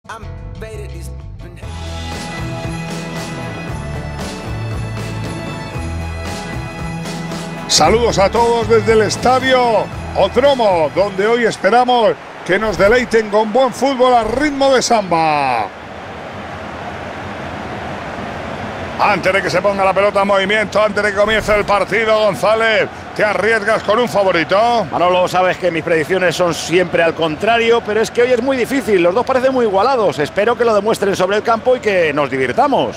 Saludos a todos desde el estadio Odromo, donde hoy esperamos que nos deleiten con buen fútbol al ritmo de samba. Antes de que se ponga la pelota en movimiento, antes de que comience el partido, González, ¿te arriesgas con un favorito? Manolo, sabes que mis predicciones son siempre al contrario, pero es que hoy es muy difícil, los dos parecen muy igualados. Espero que lo demuestren sobre el campo y que nos divirtamos.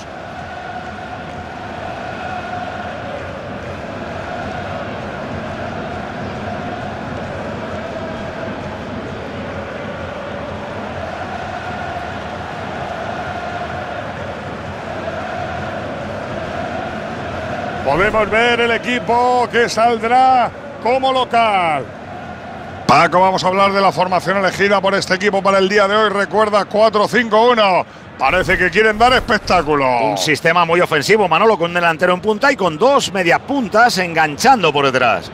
Podemos ver el equipo que saldrá como local. Paco, vamos a hablar de la formación elegida por este equipo para el día de hoy. Recuerda, 4-5-1. Parece que quieren dar espectáculo. Un sistema muy ofensivo, Manolo, con un delantero en punta y con dos mediapuntas enganchando por detrás.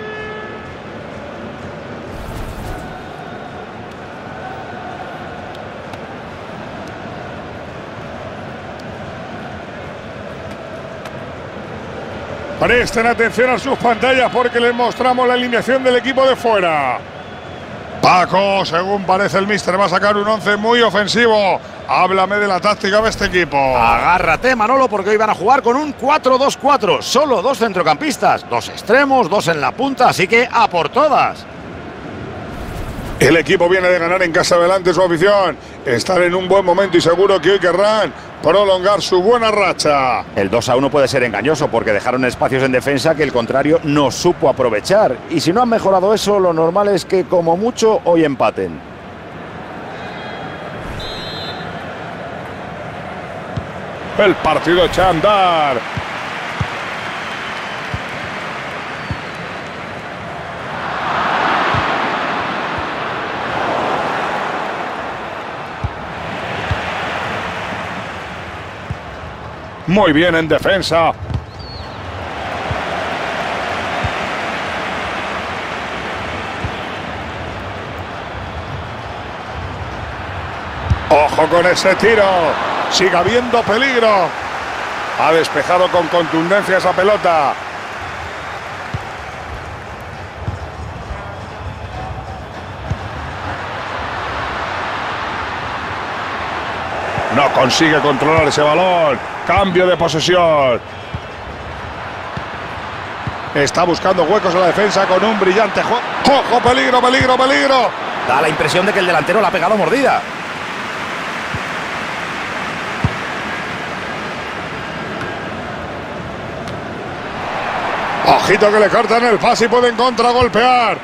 Presten atención a sus pantallas porque les mostramos la alineación del equipo de fuera. Paco, según parece el míster, va a sacar un 11 muy ofensivo. Háblame de la táctica de este equipo. Agárrate, Manolo, porque hoy van a jugar con un 4-2-4. Solo dos centrocampistas, dos extremos, dos en la punta, así que a por todas. El equipo viene de ganar en casa delante su afición. Están en un buen momento y seguro que hoy querrán prolongar su buena racha. El 2-1 puede ser engañoso porque dejaron espacios en defensa que el contrario no supo aprovechar. Y si no han mejorado eso, lo normal es que como mucho hoy empaten. El partido echa a andar. Muy bien en defensa. Ojo con ese tiro. Sigue habiendo peligro. Ha despejado con contundencia esa pelota. No consigue controlar ese balón. Cambio de posesión. Está buscando huecos en la defensa con un brillante juego. ¡Ojo! ¡Peligro, peligro, peligro! Da la impresión de que el delantero le ha pegado mordida. Ojito que le cortan el pase y pueden contragolpear.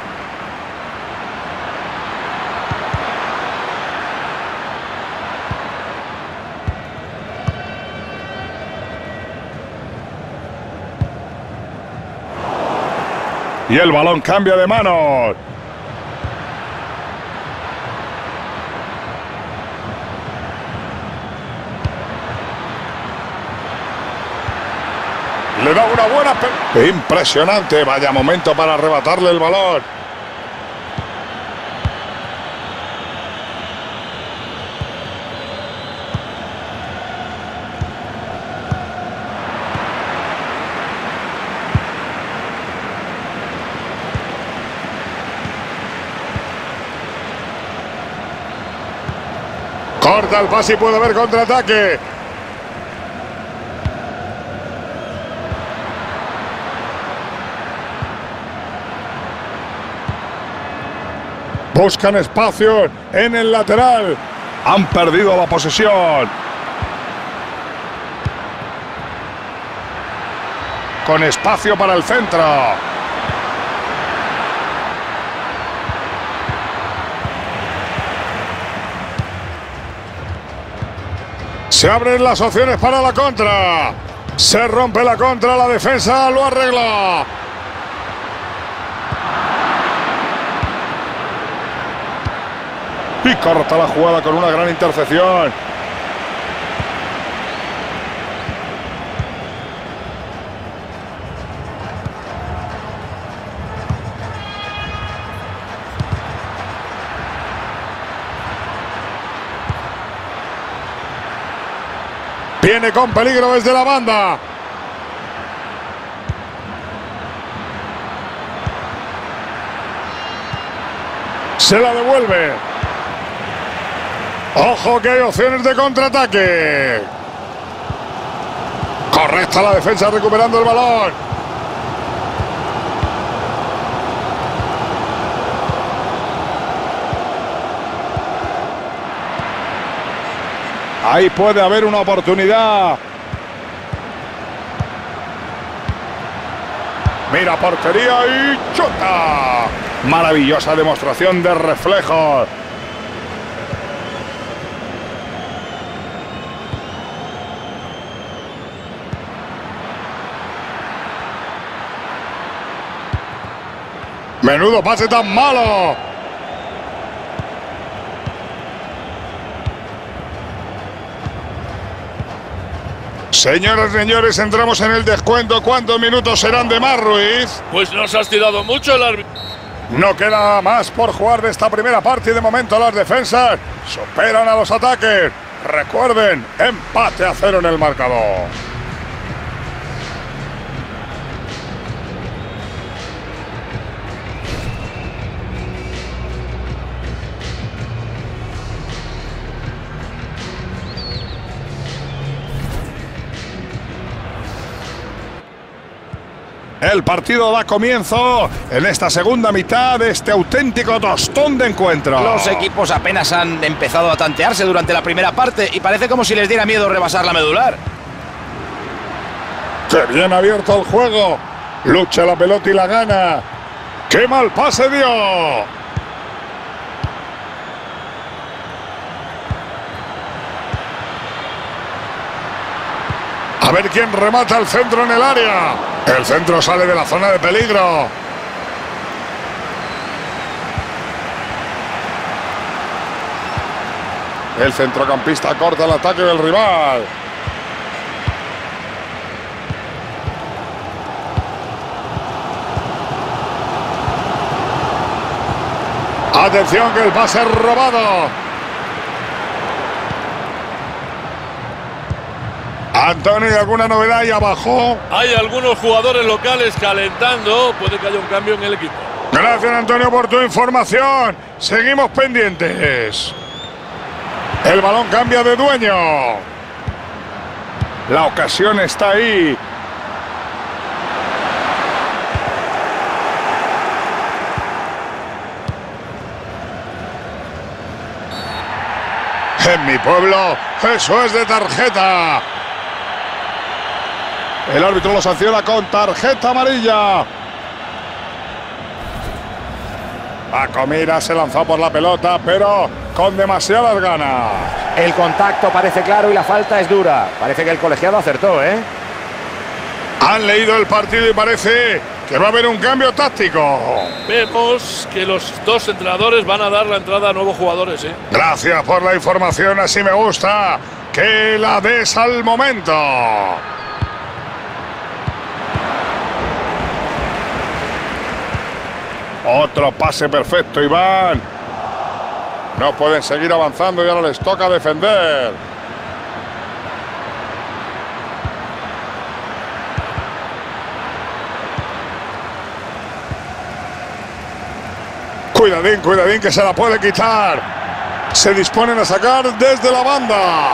Y el balón cambia de manos. Le da una buena... Impresionante. Vaya momento para arrebatarle el balón. Corta el pase y puede haber contraataque. Buscan espacio en el lateral. Han perdido la posesión. Con espacio para el centro. Se abren las opciones para la contra. Se rompe la contra, la defensa lo arregla. Y corta la jugada con una gran intercepción. Viene con peligro desde la banda. Se la devuelve. Ojo que hay opciones de contraataque. Correcta la defensa recuperando el balón. Ahí puede haber una oportunidad. Mira portería y chuta. Maravillosa demostración de reflejos. Menudo pase tan malo. Señoras y señores, entramos en el descuento. ¿Cuántos minutos serán de más, Ruiz? Pues nos has tirado mucho el árbitro. No queda nada más por jugar de esta primera parte y de momento las defensas superan a los ataques. Recuerden, empate a 0 en el marcador. El partido da comienzo en esta segunda mitad de este auténtico tostón de encuentro. Los equipos apenas han empezado a tantearse durante la primera parte y parece como si les diera miedo rebasar la medular. ¡Qué bien abierto el juego! Lucha la pelota y la gana. ¡Qué mal pase dio! A ver quién remata el centro en el área. El centro sale de la zona de peligro. El centrocampista corta el ataque del rival. Atención que el pase es robado. Antonio, ¿alguna novedad ahí abajo? Hay algunos jugadores locales calentando. Puede que haya un cambio en el equipo. Gracias, Antonio, por tu información. Seguimos pendientes. El balón cambia de dueño. La ocasión está ahí. En mi pueblo, eso es de tarjeta. El árbitro lo sanciona con tarjeta amarilla. Paco Mira se lanzó por la pelota, pero con demasiadas ganas. El contacto parece claro y la falta es dura. Parece que el colegiado acertó, ¿eh? Han leído el partido y parece que va a haber un cambio táctico. Vemos que los dos entrenadores van a dar la entrada a nuevos jugadores, ¿eh? Gracias por la información, así me gusta. Que la des al momento. Otro pase perfecto, Iván. No pueden seguir avanzando y ahora les toca defender. Cuidadín, cuidadín, que se la puede quitar. Se disponen a sacar desde la banda.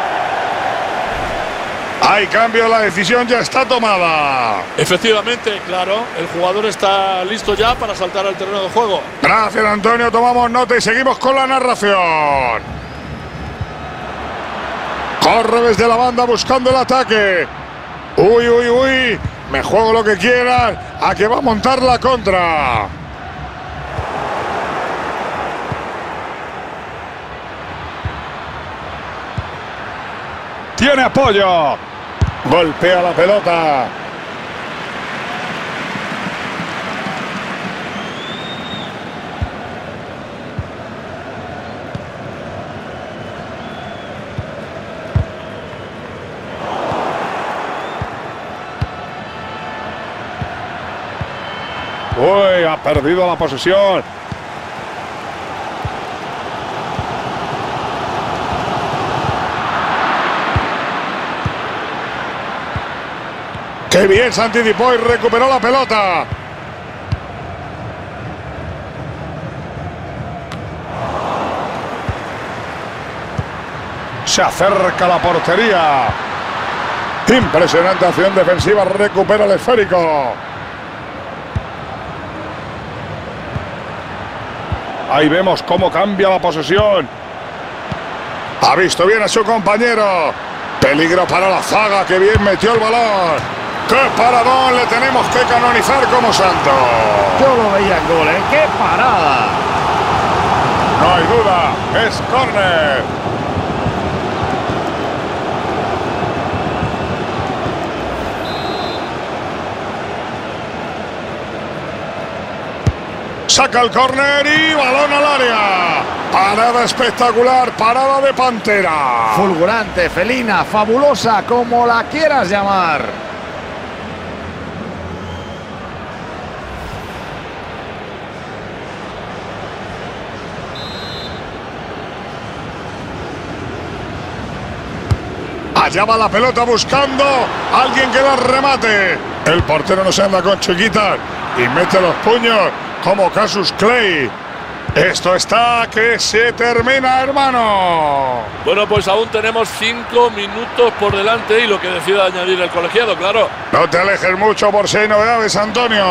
Hay cambio, la decisión ya está tomada. Efectivamente, claro, el jugador está listo ya para saltar al terreno de juego. Gracias, Antonio, tomamos nota y seguimos con la narración. Corre desde la banda buscando el ataque. Uy, uy, uy, me juego lo que quieran, a que va a montar la contra. Tiene apoyo. Golpea la pelota. Uy, ha perdido la posesión. ¡Qué bien se anticipó y recuperó la pelota! Se acerca a la portería. Impresionante acción defensiva, recupera el esférico. Ahí vemos cómo cambia la posesión. Ha visto bien a su compañero. Peligro para la zaga, que bien metió el balón. ¡Qué paradón! Le tenemos que canonizar como santo. Yo lo veía en gol, ¿eh? ¡Qué parada! No hay duda, es córner. Saca el córner y balón al área. Parada espectacular, parada de pantera. Fulgurante, felina, fabulosa, como la quieras llamar. Allá va la pelota buscando a alguien que la remate. El portero no se anda con chiquitas y mete los puños como Cassius Clay. Esto está que se termina, hermano. Bueno, pues aún tenemos 5 minutos por delante y lo que decida añadir el colegiado, claro. No te alejes mucho por si hay novedades, Antonio.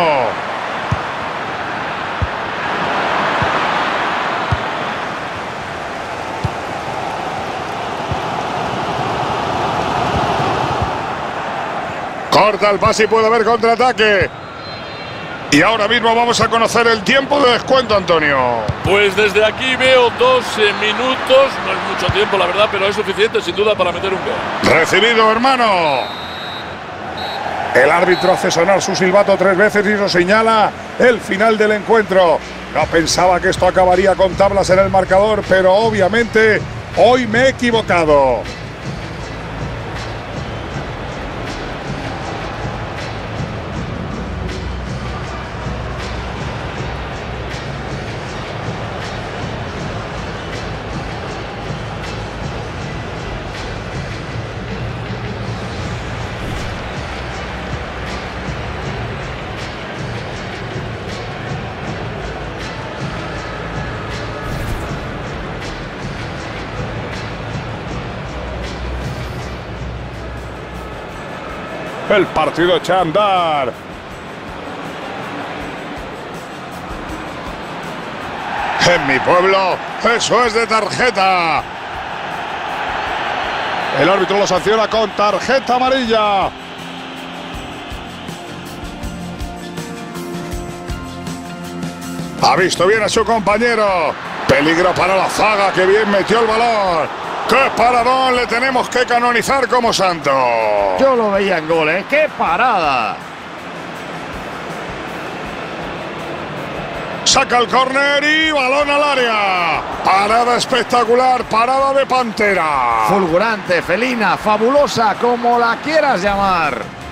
Corta el pase y puede haber contraataque. Y ahora mismo vamos a conocer el tiempo de descuento, Antonio. Pues desde aquí veo 12 minutos. No es mucho tiempo, la verdad, pero es suficiente sin duda para meter un gol. Recibido, hermano. El árbitro hace sonar su silbato 3 veces y nos señala el final del encuentro. No pensaba que esto acabaría con tablas en el marcador, pero obviamente hoy me he equivocado. El partido echa a andar. En mi pueblo, eso es de tarjeta. El árbitro lo sanciona con tarjeta amarilla. Ha visto bien a su compañero. Peligro para la zaga, que bien metió el balón. ¡Qué paradón! Le tenemos que canonizar como santo. Yo lo veía en gol, ¿eh? ¡Qué parada! Saca el córner y balón al área. Parada espectacular, parada de pantera. Fulgurante, felina, fabulosa, como la quieras llamar.